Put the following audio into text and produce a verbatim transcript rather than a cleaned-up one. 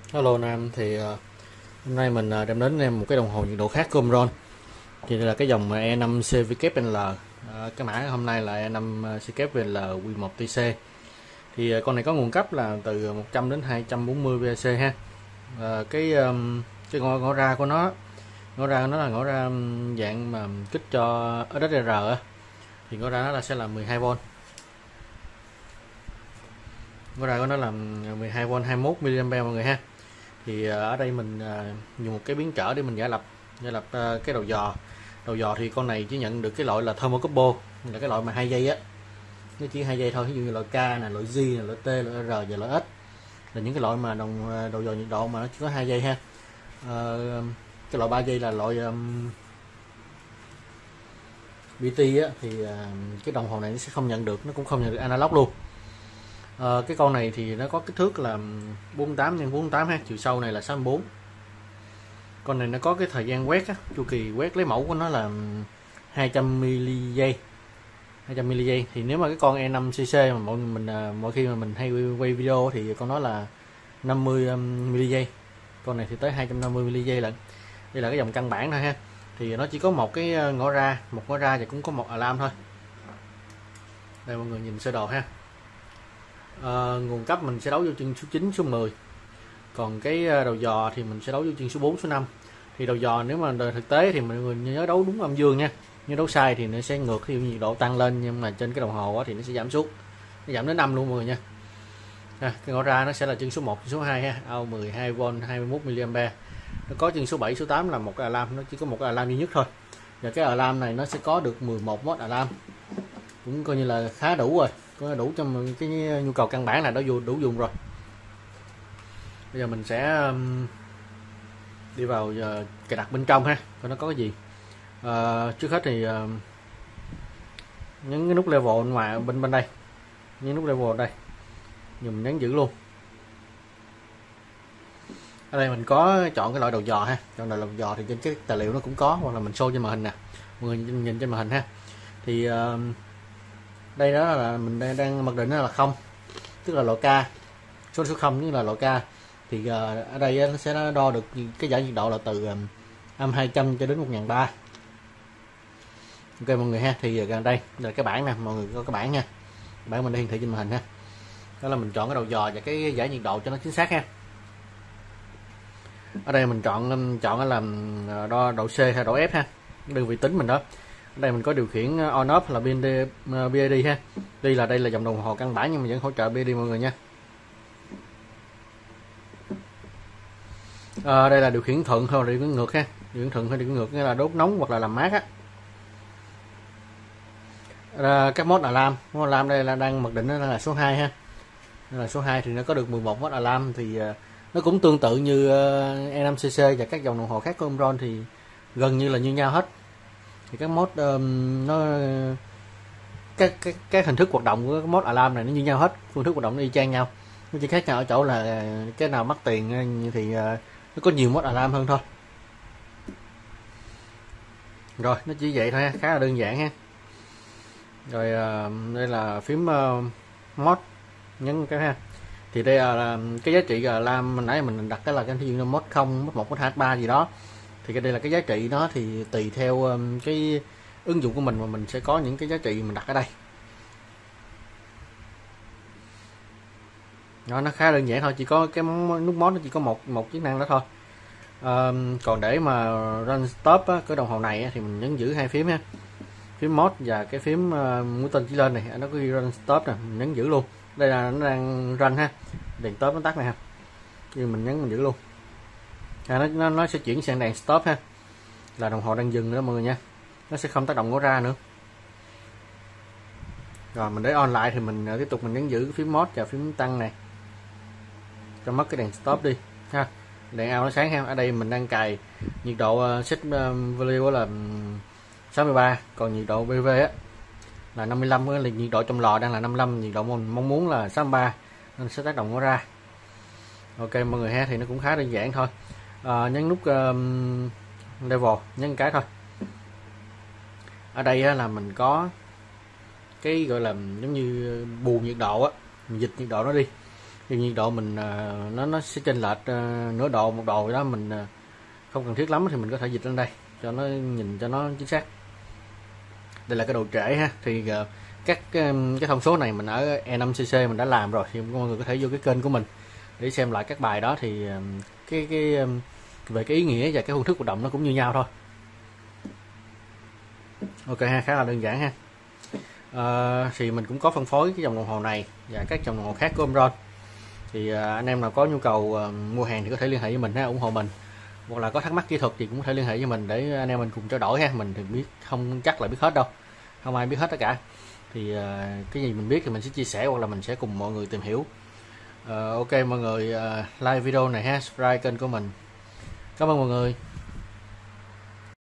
Hello Nam, thì uh, hôm nay mình uh, đem đến em một cái đồng hồ nhiệt độ khác của Omron. Thì đây là cái dòng E năm xê vê kép en lờ. Uh, cái mã hôm nay là E năm xê vê kép en lờ quy một tê xê. Thì uh, con này có nguồn cấp là từ một trăm đến hai trăm bốn mươi VAC ha. Uh, cái um, cái ngõ, ngõ ra của nó, ngõ ra của nó là ngõ ra um, dạng mà kích cho ét ét rờ á. Thì ngõ ra nó là sẽ là mười hai vôn. Ngõ ra của nó là mười hai vôn hai mươi mốt mi-li-am-pe mọi người ha. Thì ở đây mình dùng một cái biến trở để mình giả lập giả lập cái đầu dò. Đầu dò thì con này chỉ nhận được cái loại là thermocouple, là cái loại mà hai dây á, nó chỉ hai dây thôi. Ví dụ như loại K nè, loại G nè, loại T, loại R và loại S là những cái loại mà đồng đầu dò nhiệt độ mà nó chỉ có hai dây ha. À, cái loại ba dây là loại um, bê tê á, thì uh, cái đồng hồ này nó sẽ không nhận được, nó cũng không nhận được analog luôn. À, cái con này thì nó có kích thước là bốn mươi tám nhân bốn mươi tám ha, chiều sâu này là sáu mươi bốn. Con này nó có cái thời gian quét á, chu kỳ quét lấy mẫu của nó là hai trăm mi-li giây, hai trăm mi-li giây. Thì nếu mà cái con E năm xê xê mà mọi mình mỗi khi mà mình hay quay video thì con nó là năm mươi mi-li giây, con này thì tới hai trăm năm mươi mi-li giây lận. Đây là cái dòng căn bản thôi ha. Thì nó chỉ có một cái ngõ ra, một ngõ ra và cũng có một alarm thôi. Đây mọi người nhìn sơ đồ ha. À, nguồn cấp mình sẽ đấu vô chân số chín, số mười. Còn cái đầu dò thì mình sẽ đấu vô chân số bốn, số năm. Thì đầu dò nếu mà thực tế thì mọi người nhớ đấu đúng âm dương nha. Nếu đấu sai thì nó sẽ ngược, khi nhiệt độ tăng lên nhưng mà trên cái đồng hồ thì nó sẽ giảm xuống. Nó giảm đến năm luôn mọi người nha. À, cái ngõ ra nó sẽ là chân số một, chân số hai ha, out mười hai vôn hai mươi mốt mi-li-am-pe. Nó có chân số bảy, số tám là một cái alarm, nó chỉ có một cái alarm duy nhất thôi. Và cái alarm này nó sẽ có được mười một mốt alarm. Cũng coi như là khá đủ rồi, có đủ trong cái nhu cầu căn bản là nó đủ dùng rồi. Bây giờ mình sẽ đi vào cài đặt bên trong ha, coi nó có cái gì. À, trước hết thì uh, nhấn cái nút level ngoài bên bên đây, nhấn nút level đây, nhưng mình nhấn giữ luôn. Ở đây mình có chọn cái loại đầu dò ha, chọn loại đầu dò thì trên cái tài liệu nó cũng có, hoặc là mình show trên màn hình nè, mọi người nhìn trên màn hình ha. Thì uh, đây đó là mình đang, đang mặc định nó là không, tức là loại K, số số không như là loại K. Thì uh, ở đây nó sẽ đo được cái giải nhiệt độ là từ um, âm hai trăm cho đến một nghìn ba trăm. Ok mọi người ha. Thì gần đây là cái bảng nè, mọi người có cái bảng nha, bảng mình hiển thị trên màn hình ha. Đó là mình chọn cái đầu dò và cái giải nhiệt độ cho nó chính xác ha. Ở đây mình chọn chọn là đo độ C hay độ F ha, đơn vị tính mình đó. Ở đây mình có điều khiển on off là bê i đê ha. Đây là đây là dòng đồng hồ căn bản nhưng mà vẫn hỗ trợ bê i đê mọi người nha. À, đây là điều khiển thuận hay là điều khiển ngược ha. Điều khiển thuận hay điều khiển ngược nghĩa là đốt nóng hoặc là làm mát á. À, các mode alarm, mode alarm đây là đang mặc định là số hai ha. Đây là số hai thì nó có được mười một mode alarm. Thì uh, nó cũng tương tự như uh, E năm xê xê và các dòng đồng hồ khác của Omron thì gần như là như nhau hết. Thì các mode um, nó các, các các hình thức hoạt động của cái mode alarm này nó như nhau hết, phương thức hoạt động nó y chang nhau. Nó chỉ khác nhau ở chỗ là cái nào mắc tiền thì uh, nó có nhiều mode alarm hơn thôi. Rồi nó chỉ vậy thôi ha, khá là đơn giản ha. Rồi uh, đây là phím uh, mod, nhấn cái ha. Thì đây là cái giá trị alarm mình nãy mình đặt cái là cái ví dụ như mod không, mod một, mod hai, ba gì đó. Thì cái đây là cái giá trị đó, thì tùy theo um, cái ứng dụng của mình mà mình sẽ có những cái giá trị mình đặt ở đây. Đó, nó khá đơn giản thôi, chỉ có cái nút mod nó chỉ có một một chức năng đó thôi. À, còn để mà run stop á, cái đồng hồ này á, thì mình nhấn giữ hai phím ha, phím mod và cái phím uh, mũi tên chỉ lên này, nó có ghi run stop nè, mình nhấn giữ luôn. Đây là nó đang run ha, đèn stop nó tắt này ha, nhưng mình nhấn mình giữ luôn. À, nó, nó nó sẽ chuyển sang đèn stop ha, là đồng hồ đang dừng đó mọi người nha, nó sẽ không tác động ngõ ra nữa. Rồi mình để on lại thì mình uh, tiếp tục mình nhấn giữ phím mod và phím tăng này cho mất cái đèn stop đi ha. Đèn out nó sáng ha. Ở đây mình đang cài nhiệt độ uh, set uh, value là sáu mươi ba, còn nhiệt độ bê vê á là năm mươi lăm, là nhiệt độ trong lò đang là năm mươi lăm, nhiệt độ mình mong muốn là sáu mươi ba nên sẽ tác động nó ra. Ok mọi người ha, thì nó cũng khá đơn giản thôi. À, nhấn nút um, level, nhấn cái thôi. Ở đây á, là mình có cái gọi là giống như bù nhiệt độ á, mình dịch nhiệt độ nó đi. thì nhiệt độ mình nó nó sẽ chênh lệch nửa độ một độ đó, mình không cần thiết lắm thì mình có thể dịch lên đây cho nó nhìn cho nó chính xác. Đây là cái độ trễ ha, thì các cái, cái thông số này mình ở e năm cc mình đã làm rồi, thì mọi người có thể vô cái kênh của mình để xem lại các bài đó, thì cái cái về cái ý nghĩa và cái phương thức hoạt động nó cũng như nhau thôi. Ok ha, khá là đơn giản ha. À, thì mình cũng có phân phối cái dòng đồng hồ này và các dòng đồng hồ khác của Omron. Thì à, anh em nào có nhu cầu à, mua hàng thì có thể liên hệ với mình ha, ủng hộ mình, hoặc là có thắc mắc kỹ thuật thì cũng có thể liên hệ với mình để anh em mình cùng trao đổi ha. Mình thì biết không chắc là biết hết đâu, không ai biết hết tất cả, thì à, cái gì mình biết thì mình sẽ chia sẻ, hoặc là mình sẽ cùng mọi người tìm hiểu. à, Ok mọi người, à, like video này ha, subscribe kênh của mình. Cảm ơn mọi người.